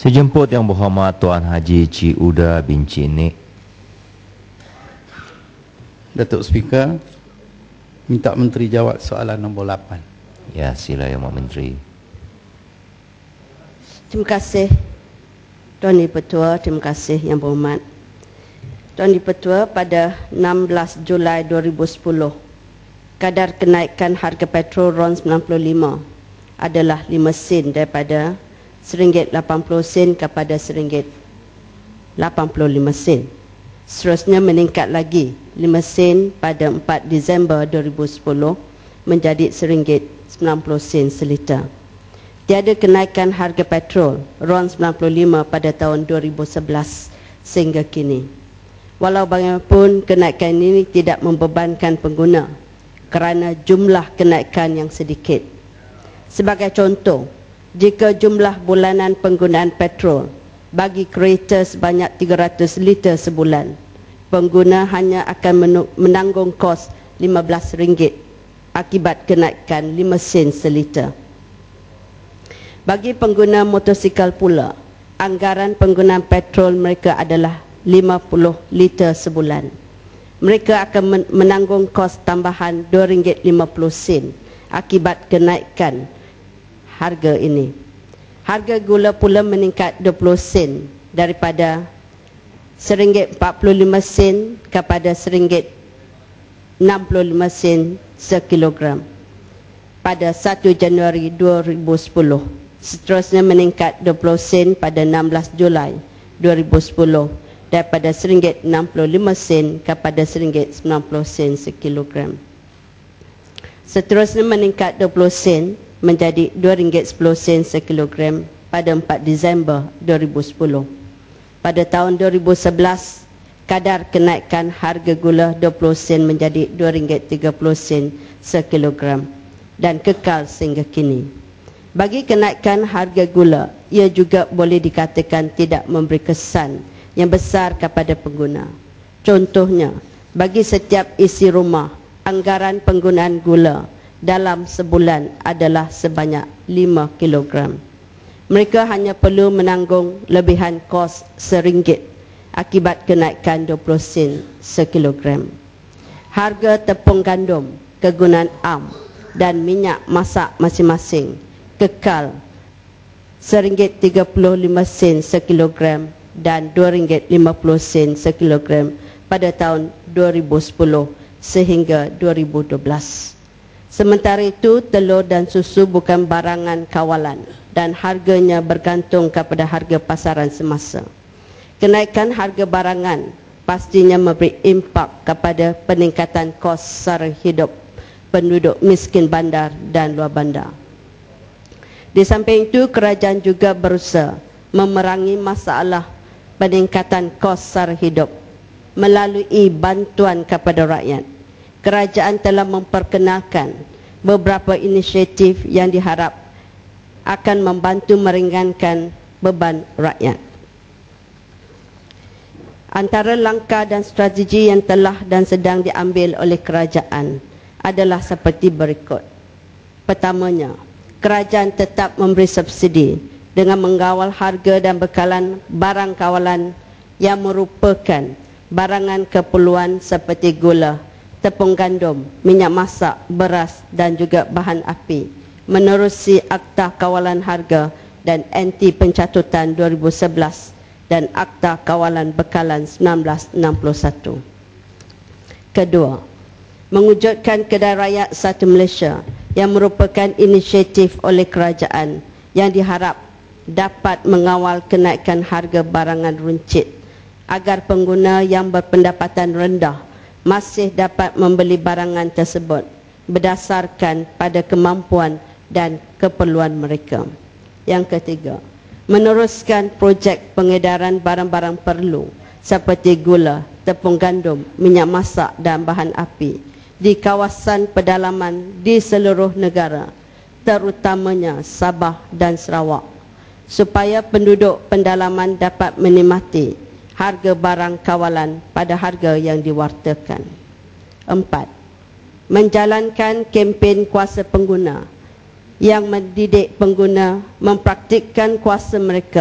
Sejemput Yang Berhormat Tuan Haji Cik Uda bin Cik Nik. Datuk Speaker, minta Menteri jawab soalan nombor 8. Ya, sila Yang Menteri. Terima kasih Tuan Di-Pertua, terima kasih Yang Berhormat. Tuan Di-Pertua, pada 16 Julai 2010, kadar kenaikan harga petrol RON 95 adalah 5 sen daripada RM1.80 kepada RM1.85. Seterusnya meningkat lagi 5 sen pada 4 Disember 2010 menjadi RM1.90 seliter. Tiada kenaikan harga petrol RON 95 pada tahun 2011 sehingga kini. Walau bagaimanapun, kenaikan ini tidak membebankan pengguna kerana jumlah kenaikan yang sedikit. Sebagai contoh, jika jumlah bulanan penggunaan petrol bagi kereta sebanyak 300 liter sebulan, pengguna hanya akan menanggung kos RM15 akibat kenaikan 5 sen seliter. Bagi pengguna motosikal pula, anggaran penggunaan petrol mereka adalah 50 liter sebulan. Mereka akan menanggung kos tambahan RM2.50 akibat kenaikan harga ini. Harga gula pula meningkat 20 sen daripada RM1.45 kepada RM1.65 sekilogram pada 1 Januari 2010. Seterusnya meningkat 20 sen pada 16 Julai 2010 daripada RM1.65 kepada RM1.90 sekilogram. Seterusnya meningkat 20 sen menjadi RM2.10 sekilogram pada 4 Disember 2010. Pada tahun 2011, kadar kenaikan harga gula 20 sen menjadi RM2.30 sekilogram dan kekal sehingga kini. Bagi kenaikan harga gula, ia juga boleh dikatakan tidak memberi kesan yang besar kepada pengguna. Contohnya, bagi setiap isi rumah, anggaran penggunaan gula dalam sebulan adalah sebanyak 5 kilogram. Mereka hanya perlu menanggung lebihan kos RM1 akibat kenaikan 20 sen sekilogram. Harga tepung gandum, kegunaan am dan minyak masak masing-masing kekal RM1.35 sekilogram dan RM2.50 sekilogram pada tahun 2010 sehingga 2012. Sementara itu, telur dan susu bukan barangan kawalan dan harganya bergantung kepada harga pasaran semasa. Kenaikan harga barangan pastinya memberi impak kepada peningkatan kos sara hidup penduduk miskin bandar dan luar bandar. Di samping itu, kerajaan juga berusaha memerangi masalah peningkatan kos sara hidup melalui bantuan kepada rakyat. Kerajaan telah memperkenalkan beberapa inisiatif yang diharap akan membantu meringankan beban rakyat. Antara langkah dan strategi yang telah dan sedang diambil oleh kerajaan adalah seperti berikut. Pertamanya, kerajaan tetap memberi subsidi dengan mengawal harga dan bekalan barang kawalan yang merupakan barangan keperluan seperti gula, tepung gandum, minyak masak, beras dan juga bahan api menerusi Akta Kawalan Harga dan Anti Pencatutan 2011 dan Akta Kawalan Bekalan 1961. Kedua, mewujudkan Kedai Rakyat Satu Malaysia yang merupakan inisiatif oleh kerajaan yang diharap dapat mengawal kenaikan harga barangan runcit agar pengguna yang berpendapatan rendah masih dapat membeli barangan tersebut berdasarkan pada kemampuan dan keperluan mereka. Yang ketiga, meneruskan projek pengedaran barang-barang perlu seperti gula, tepung gandum, minyak masak dan bahan api di kawasan pedalaman di seluruh negara, terutamanya Sabah dan Sarawak, supaya penduduk pendalaman dapat menikmati harga barang kawalan pada harga yang diwartakan. 4. Menjalankan kempen kuasa pengguna yang mendidik pengguna mempraktikkan kuasa mereka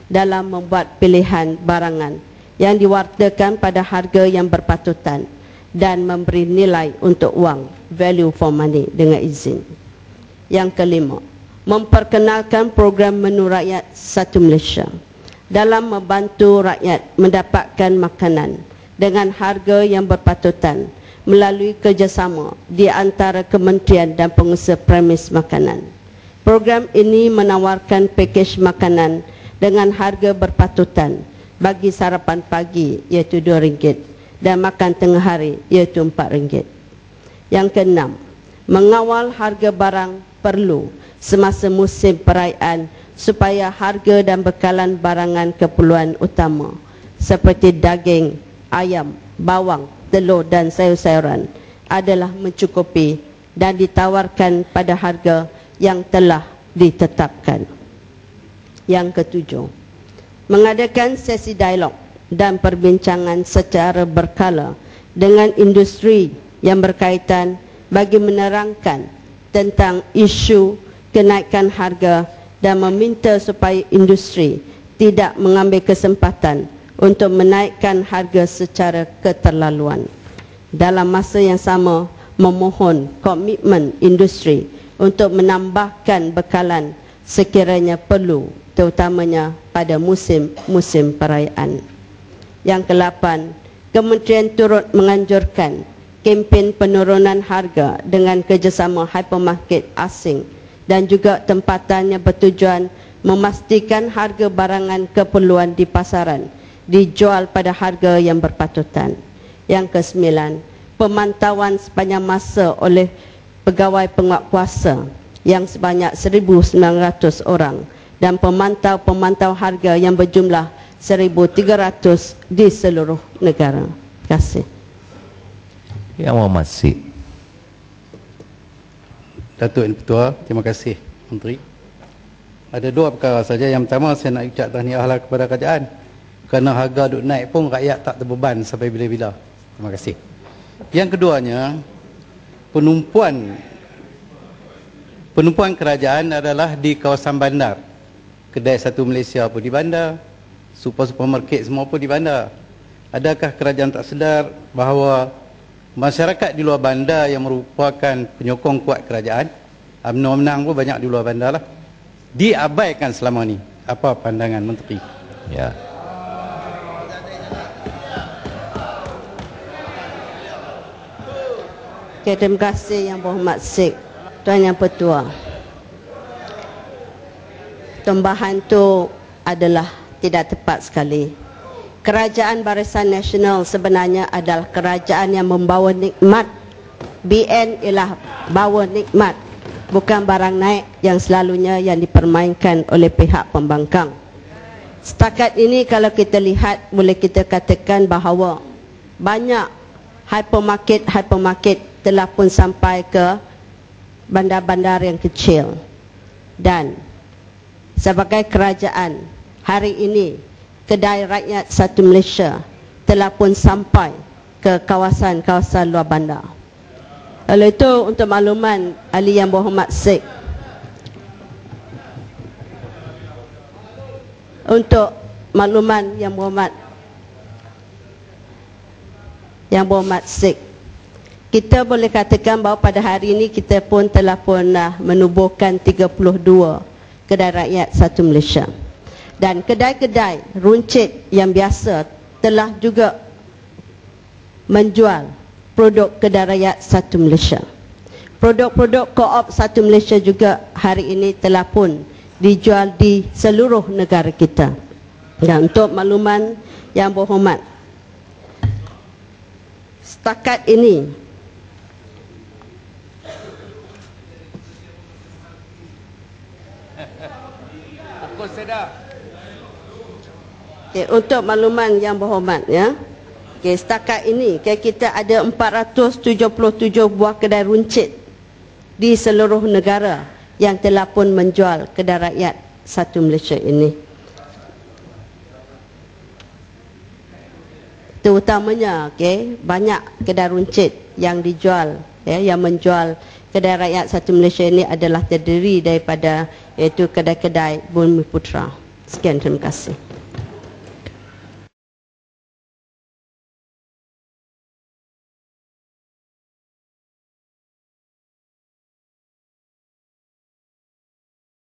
dalam membuat pilihan barangan yang diwartakan pada harga yang berpatutan dan memberi nilai untuk wang, value for money dengan izin. Yang kelima, memperkenalkan program menu rakyat Satu Malaysia dalam membantu rakyat mendapatkan makanan dengan harga yang berpatutan melalui kerjasama di antara kementerian dan pengusaha premis makanan. Program ini menawarkan pakej makanan dengan harga berpatutan bagi sarapan pagi iaitu RM2 dan makan tengah hari iaitu RM4. Yang keenam, mengawal harga barang perlu semasa musim perayaan supaya harga dan bekalan barangan keperluan utama seperti daging, ayam, bawang, telur dan sayur-sayuran adalah mencukupi dan ditawarkan pada harga yang telah ditetapkan. Yang ketujuh, mengadakan sesi dialog dan perbincangan secara berkala dengan industri yang berkaitan bagi menerangkan tentang isu kenaikan harga dan meminta supaya industri tidak mengambil kesempatan untuk menaikkan harga secara keterlaluan. Dalam masa yang sama, memohon komitmen industri untuk menambahkan bekalan sekiranya perlu, terutamanya pada musim-musim perayaan. Yang ke-8, Kementerian turut menganjurkan kempen penurunan harga dengan kerjasama hypermarket asing dan juga tempatan yang bertujuan memastikan harga barangan keperluan di pasaran dijual pada harga yang berpatutan. Yang ke-9, pemantauan sepanjang masa oleh pegawai penguatkuasa yang sebanyak 1,900 orang dan pemantau-pemantau harga yang berjumlah 1,300 di seluruh negara. Terima kasih. Yang Muhammad Sik. Datuk Yang Ketua, terima kasih Menteri. Ada dua perkara saja. Yang pertama, saya nak ucap tahniahlah kepada kerajaan kerana harga duk naik pun rakyat tak terbeban sampai bila-bila. Terima kasih. Yang keduanya, penumpuan kerajaan adalah di kawasan bandar. Kedai Satu Malaysia pun di bandar, supermarket semua pun di bandar. Adakah kerajaan tak sedar bahawa masyarakat di luar bandar yang merupakan penyokong kuat kerajaan, UMNO pun banyak di luar bandar lah, diabaikan selama ni? Apa pandangan Menteri? Ya. Okay, terima kasih Yang Berhormat Sik, Tuan Yang Pertua. Tambahan tu adalah tidak tepat sekali. Kerajaan Barisan Nasional sebenarnya adalah kerajaan yang membawa nikmat. BN ialah bawa nikmat, bukan barang naik yang selalunya yang dipermainkan oleh pihak pembangkang. Setakat ini kalau kita lihat, boleh kita katakan bahawa banyak hypermarket telah pun sampai ke bandar-bandar yang kecil. Dan sebagai kerajaan, hari ini kedai rakyat Satu Malaysia telah pun sampai ke kawasan-kawasan luar bandar. Oleh itu, untuk makluman Ahli Yang Berhormat Sik, untuk makluman Yang Berhormat Sik, kita boleh katakan bahawa pada hari ini kita pun telah pun menubuhkan 32 kedai rakyat Satu Malaysia. Dan kedai-kedai runcit yang biasa telah juga menjual produk kedai rakyat Satu Malaysia. Produk-produk Co-op Satu Malaysia juga hari ini telah pun dijual di seluruh negara kita. Dan untuk makluman Yang Berhormat, setakat ini untuk makluman Yang Berhormat, ya. Setakat ini kita ada 477 buah kedai runcit di seluruh negara yang telah pun menjual kedai rakyat Satu Malaysia ini. Terutamanya banyak kedai runcit yang dijual, yang menjual kedai rakyat Satu Malaysia ini adalah terdiri daripada iaitu kedai-kedai Bumi Putra. Sekian, terima kasih.